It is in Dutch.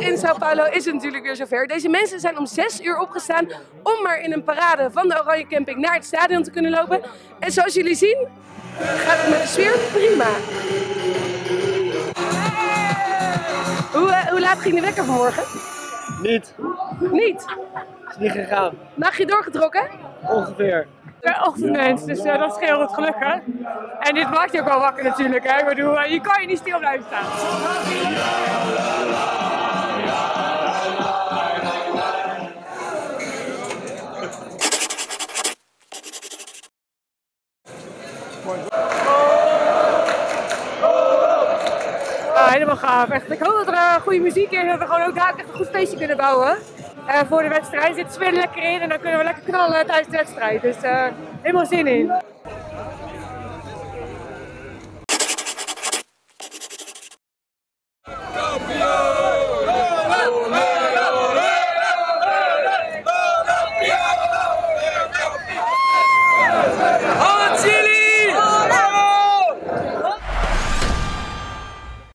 in Sao Paulo is het natuurlijk weer zover. Deze mensen zijn om 6 uur opgestaan om maar in een parade van de Oranje Camping naar het stadion te kunnen lopen. En zoals jullie zien gaat het met de sfeer prima. Hoe laat ging de wekker vanmorgen? Niet. Niet? Is niet gegaan. Nachtje doorgetrokken? Ongeveer. Ochtendmens, dus dat scheelt het geluk, hè. En dit maakt je ook wel wakker natuurlijk, hè. Ik bedoel, je kan je niet stil blijven staan. Ja, helemaal gaaf. Echt, ik hoop dat er goede muziek is en dat we gewoon ook daar echt een goed feestje kunnen bouwen. Voor de wedstrijd zit de sfeer er lekker in en dan kunnen we lekker knallen tijdens de wedstrijd. Dus helemaal zin in.